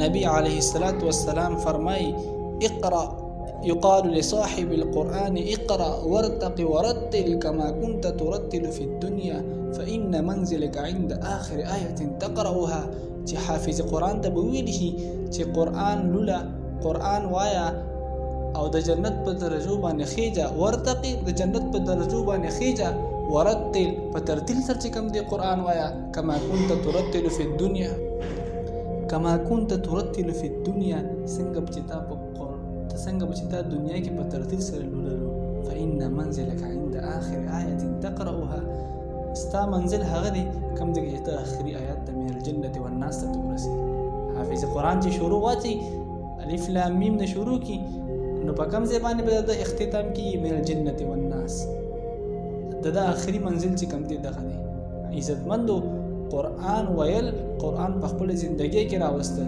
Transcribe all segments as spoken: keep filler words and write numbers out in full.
نبی علیه الصلاة والسلام فرمای اقرأ يقال لصاحب القرآن اقرأ وارتق ورتل كما كنت ترتل في الدنيا فإن منزلك عند آخر آية تقرأها. چې حافظ قرآن ته به ویل شي چې قرآن لوله، قرآن وایا او د جنت په درجو باندې خیجه، ورتقي د جنت په درجو باندې خیجه، ورتل په ترتیل سره چې کوم دی قرآن وایا، کما كنت ترتل في الدنيا کما كنت ترتل في الدنيا څنګه چې تا په څنګه چې تا دنیا کې په ترتیل سره لولو. فإن منزلك عند آخر آية تقرأها، ستا منزل هغه دی کوم دی چې ته آخري آیات ته من الجنة والناس ته ورسې. حافظ قرآن چې شروع واچي الف لام میم نه شروع کی نو په کوم ځای باندې به د اختتام کیږي من الجنة والناس. د د آخري منزل چې کوم دی دغه دی. عزتمندو قرآن ویل، قرآن په خپل زندګۍ کې راوستل.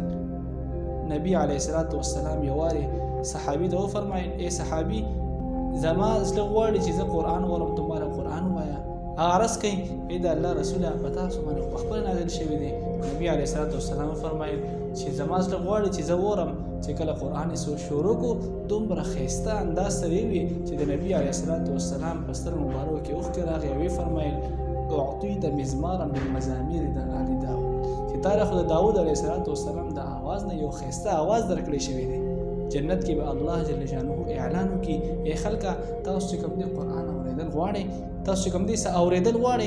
نبی علیه الصلاة والسلام یوارې صحابي ته وفرمایل ای صحابي زما زړه غواړي چې زه قرآن ولم، ته ماله قرآن ووایه. هغه عرض کوي ای د الله رسوله په تاسو باندې په خپله نازل شوی دی. نبي علیه الصلاة والسلام وفرمایل چې زما زړه غواړي چې زه وورم چې کله قرآن یې شروع کړو دومره ښایسته انداز سره وي چې د نبي علیه الصلاة والسلام په سترګو مبارکو کې اوښکې راغی او وفرمایل اعطیت مزمارا من مزامیر آل داود، چې تا له خو د داود علیه الصلاة والسلام د آواز نه یو ښایسته آواز درکړی شوی دی. جنت کې به الله جل جلاله اعلان وکړي ای خلکه تاسو چې کوم دی قرآن اورېدل غواړئ، تاسو چې کوم دی څه اورېدل غواړئ،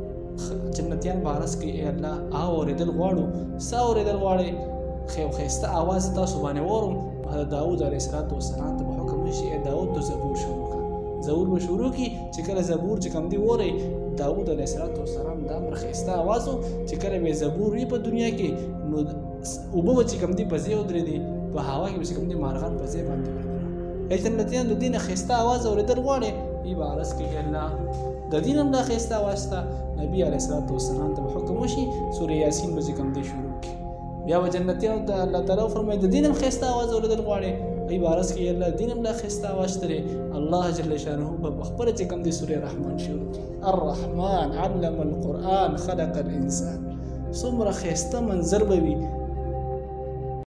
جنتیان به عرض کوي ای الله هغه اورېدل غواړو، څه اورېدل غواړئ، یو ښایسته آواز تاسو باندې واورم. داود علیه الصلاة والسلام ته به حکم وشي ای داود ته زبور شروع کړه. زبور به شروع کړي چې کله زبور چې کوم دی وورئ داود علیه الصلاة والسلام دا امر ښایسته آواز و چې کله به زبور وي په دنیا کې نو اوبه به چې کوم دی په ځای ودرېدې، په هوا کې به چې کوم دی مارغان په ځای باندې ودرېدل. ای جنتیان د دې نه ښایسته آواز اورېدل غواړئ، ای به عرض کوي الله د دې نه هم دا ښایسته آواز شته. نبي علیه الصلاة والسلام ته به حکم وشي سورې یاسین به چې کوم دی شروع کړي. بیا به جنتیانو ته الله تعالی وفرمایي د دې نه هم ښایسته آواز اورېدل غواړئ، ای به عرض کوي الله د دې نه هم دا ښایسته آواز شته دی. الله جل شانه به په خپله چې کوم دی سورې رحمان شروع کړي. الرحمن علم القرآن خلق الانسان. څومره ښایسته منظر به وي